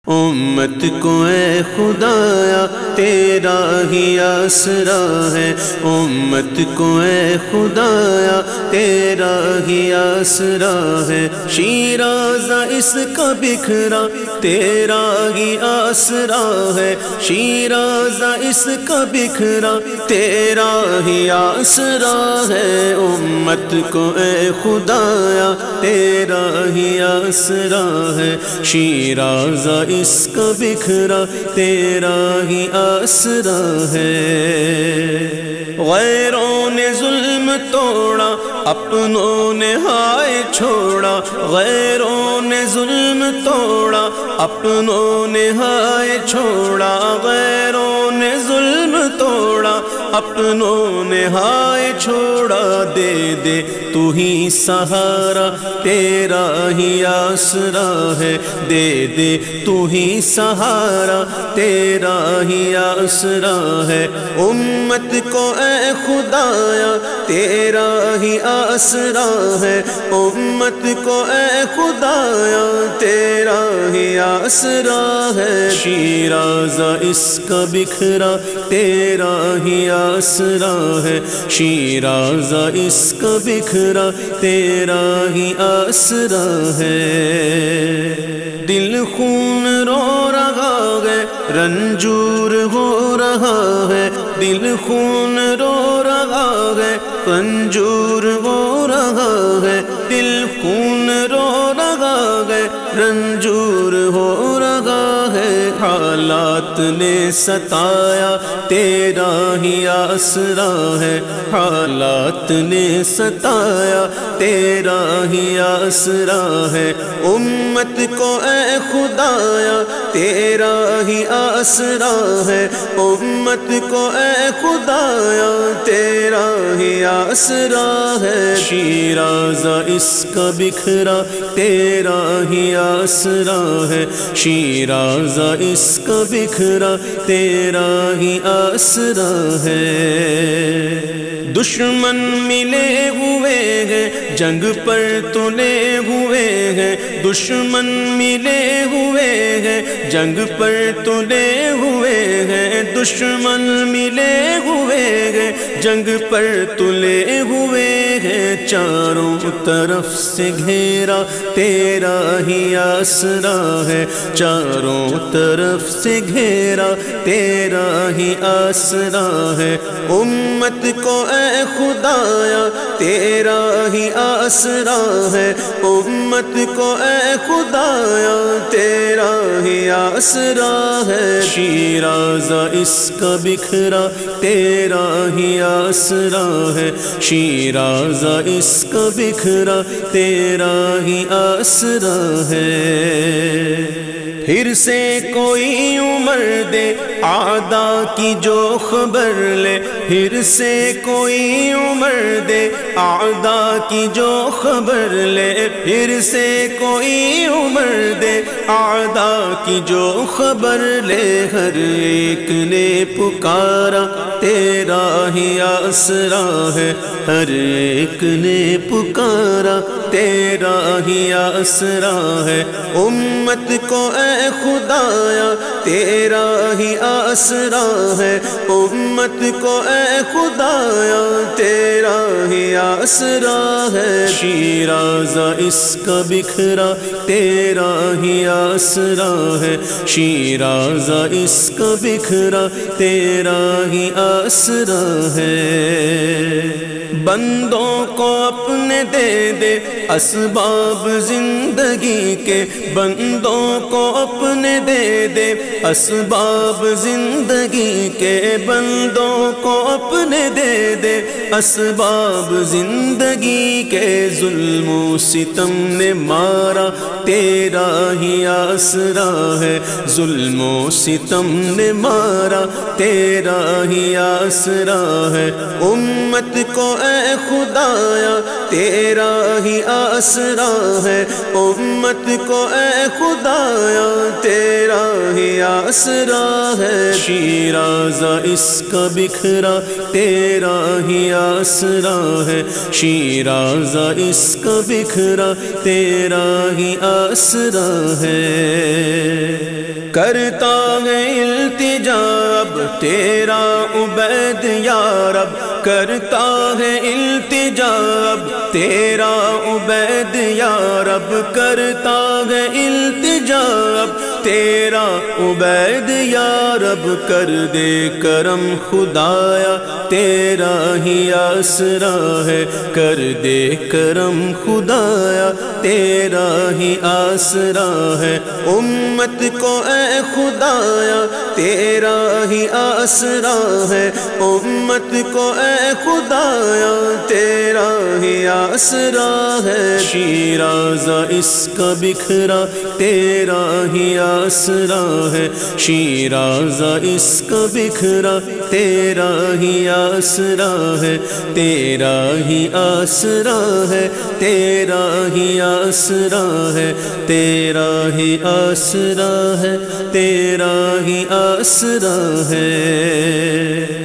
امت کو اے خدایا تیرا ہی آسرا ہے، امت کو اے خدایا تیرا ہی آسرا ہے، شیرازہ اس کا بکھرا تیرا ہی آسرا ہے، شیرازہ اس کا بکھرا تیرا ہی آسرا ہے، امت کو اے خدایا تیرا ہی آسرا ہے، شیرازہ اس کا بکھرا تیرا ہی آسرا ہے۔ غیروں نے ظلم توڑا اپنوں نے ہائے چھوڑا، غیروں نے ظلم توڑا اپنوں نے ہائے چھوڑا، غیروں نے ظلم توڑا اپنوں نے ہائے چھوڑا، دے دے تو ہی سہارا تیرا ہی آسرا ہے، دے دے تو ہی سہارا تیرا ہی آسرا ہے، امت کو اے خدایا تیرا ہی آسرا ہے، امت کو اے خدایا تیرا ہی آسرا ہے، شیرازہ اس کا بکھرا تیرا ہی آسرا ہے، شیرازہ اس کا بکھرا تیرا ہی آسرا ہے، دل خون رو رہا ہے رنجور ہو رہا ہے، دل خون رو رہا ہے رنجور ہو رہا ہے، دل خون رو رہا ہے رنجور ہو رہا ہے، حالات نے ستایا تیرا ہی آسرا ہے، حالات نے ستایا تیرا ہی آسرا ہے، امت کو اے خدایا تیرا ہی آسرا ہے، امت کو اے خدایا تیرا ہی آسرا ہے، شیرازہ اس کا بکھرا تیرا ہی آسرا ہے، شیرازہ اس کا بکھرا تیرا ہی آسرا ہے، دشمن ملے ہوئے ہیں جنگ پر تلے ہوئے ہیں، دشمن ملے ہوئے ہیں جنگ پر تلے ہوئے ہیں، دشمن ملے ہوئے ہیں جنگ پر تلے ہوئے ہیں، چاروں طرف سے گھیرا تیرا ہی آسرا ہے، چاروں طرف سے گھیرا تیرا ہی آسرا ہے، امت کو اے خدایا تیرا ہی آسرا ہے، امت کو اے خدایا تیرا ہی آسرا ہے، شیرازہ اس کا بکھرا تیرا ہی آسرا ہے، شیرازہ اس کا بکھرا تیرا ہی آسرا ہے، پھر سے کوئی عمر دے اعداء کی جو خبر لے، پھر سے کوئی عمر دے اعداء کی جو خبر لے، پھر سے کوئی عمر دے اعداء کی جو خبر لے، ہر ایک نے پکارا تیرا ہی آسرا ہے، ہر ایک نے پکارا تیرا ہی آسرا ہے، امت کو اے خدایا تیرا ہی آسرا ہے، امت کو اے خدایا تیرا ہی آسرا ہے، شیرازہ اس کا بکھرا تیرا ہی آسرا ہے، شیرازہ اس کا بکھرا تیرا ہی آسرا ہے، بندوں کو اپنے دے دے اسباب زندگی کے، بندوں کو اپنے دے دے اسباب زندگی کے، بندوں کو اپنے دے دے اسباب زندگی کے، ظلم و ستم نے مارا تیرا ہی آسرا ہے، ظلم و ستم نے مارا تیرا ہی آسرا ہے، امت کو اے خدایا تیرا ہی آسرا ہے، امت کو اے خدایا تیرا ہی آسرا ہے، شیرازہ اس کا بکھرا تیرا ہی آسرا ہے، شیرازہ اس کا بکھرا تیرا ہی آسرا ہے، کرتا ہے التجا اب تیرا عبید یا رب، کرتا ہے التجا اب تیرا عبید یا رب، کرتا ہے التجا اب تیرا عبید یا رب، کر دے کرم خدایا تیرا ہی آسرا ہے، کر دے کرم خدایا تیرا ہی آسرا ہے، امت کو اے خدایا تیرا ہی آسرا ہے، امت کو اے خدایا تیرا ہی آسرا ہے، شیرازہ اس کا بکھرا تیرا ہی آسرا ہے، شیرازہ اس کا بکھرا تیرا ہی آسرا ہے، تیرا ہی آسرا ہے، تیرا ہی آسرا ہے، تیرا ہی آسرا ہے، تیرا ہی آسرا ہے۔